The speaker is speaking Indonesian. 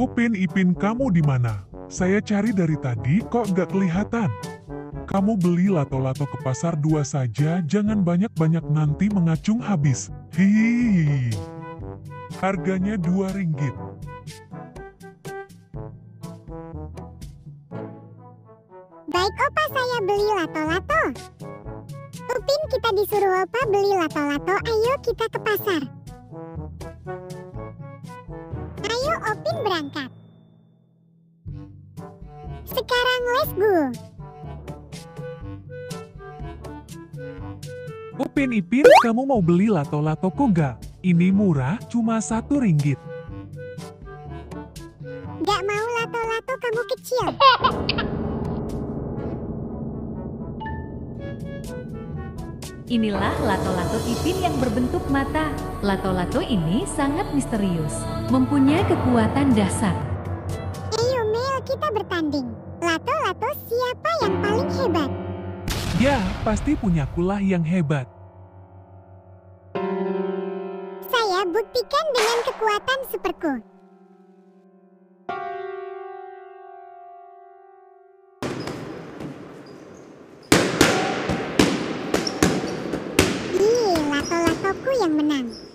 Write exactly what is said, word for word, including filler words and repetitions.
Upin Ipin, kamu di mana? Saya cari dari tadi kok gak kelihatan. Kamu beli lato-lato ke pasar dua saja, jangan banyak-banyak nanti mengacung habis. Hihihi. Harganya dua ringgit. Baik Opa, saya beli lato-lato. Upin, kita disuruh Opa beli lato-lato, ayo kita ke pasar. Ayo Opin berangkat. Sekarang let's go. Upin Ipin, kamu mau beli lato-latoku nggak? Ini murah, cuma satu ringgit. Gak mau lato-lato, kamu kecil. Inilah lato-lato Ipin yang berbentuk mata. Lato-lato ini sangat misterius, mempunyai kekuatan dahsyat. Ayo Mel, kita bertanding. Lato-lato siapa yang paling hebat? Ya, pasti punyakulah yang hebat. Saya buktikan dengan kekuatan superku. Ih, lato-latoku yang menang.